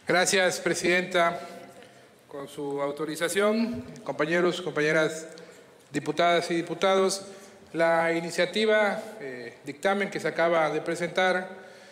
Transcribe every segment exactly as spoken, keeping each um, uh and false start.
Gracias, Presidenta. Con su autorización, compañeros, compañeras diputadas y diputados, la iniciativa, eh, dictamen que se acaba de presentar,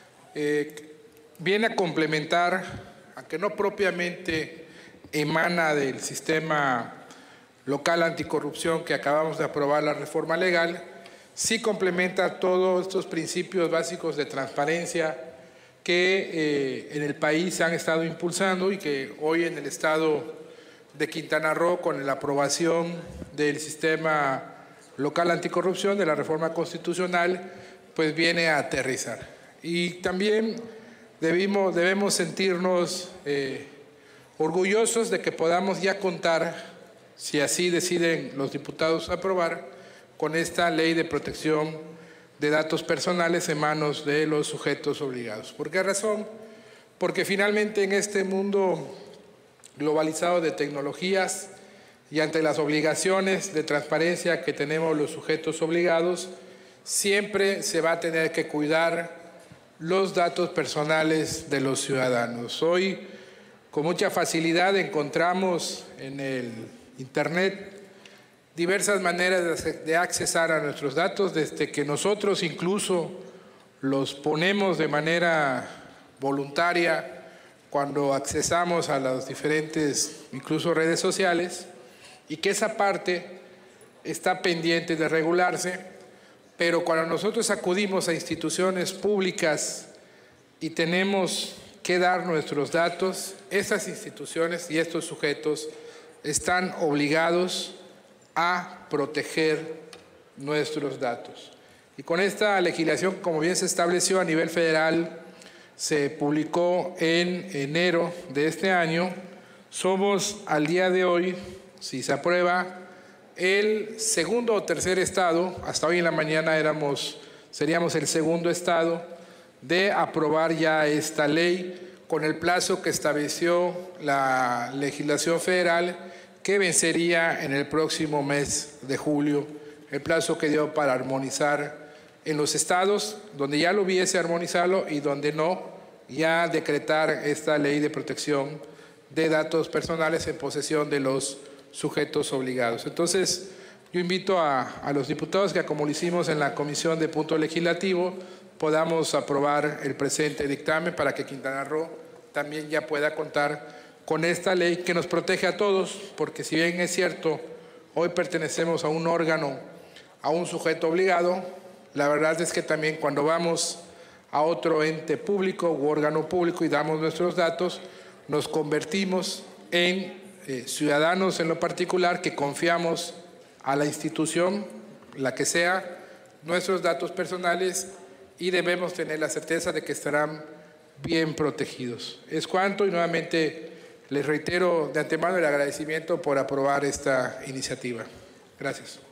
eh, viene a complementar, aunque no propiamente emana del sistema local anticorrupción que acabamos de aprobar la reforma legal, sí complementa todos estos principios básicos de transparencia que eh, en el país se han estado impulsando y que hoy en el estado de Quintana Roo, con la aprobación del sistema local anticorrupción, de la reforma constitucional, pues viene a aterrizar. Y también debimos, debemos sentirnos eh, orgullosos de que podamos ya contar, si así deciden los diputados aprobar, con esta ley de protección de datos personales en manos de los sujetos obligados. ¿Por qué razón? Porque finalmente en este mundo globalizado de tecnologías y ante las obligaciones de transparencia que tenemos los sujetos obligados, siempre se va a tener que cuidar los datos personales de los ciudadanos. Hoy, con mucha facilidad, encontramos en el Internet diversas maneras de accesar a nuestros datos, desde que nosotros incluso los ponemos de manera voluntaria cuando accesamos a las diferentes, incluso redes sociales, y que esa parte está pendiente de regularse, pero cuando nosotros acudimos a instituciones públicas y tenemos que dar nuestros datos, esas instituciones y estos sujetos están obligados a proteger nuestros datos. Y con esta legislación, como bien se estableció a nivel federal, se publicó en enero de este año, somos al día de hoy, si se aprueba, el segundo o tercer estado, hasta hoy en la mañana éramos, seríamos el segundo estado, de aprobar ya esta ley con el plazo que estableció la legislación federal, que vencería en el próximo mes de julio, el plazo que dio para armonizar en los estados donde ya lo hubiese armonizado y donde no, ya decretar esta ley de protección de datos personales en posesión de los sujetos obligados. Entonces, yo invito a, a los diputados que, como lo hicimos en la Comisión de Punto Legislativo, podamos aprobar el presente dictamen para que Quintana Roo también ya pueda contar con esta ley que nos protege a todos, porque si bien es cierto, hoy pertenecemos a un órgano, a un sujeto obligado, la verdad es que también cuando vamos a otro ente público u órgano público y damos nuestros datos, nos convertimos en eh, ciudadanos en lo particular que confiamos a la institución, la que sea, nuestros datos personales y debemos tener la certeza de que estarán bien protegidos. Es cuanto y nuevamente les reitero de antemano el agradecimiento por aprobar esta iniciativa. Gracias.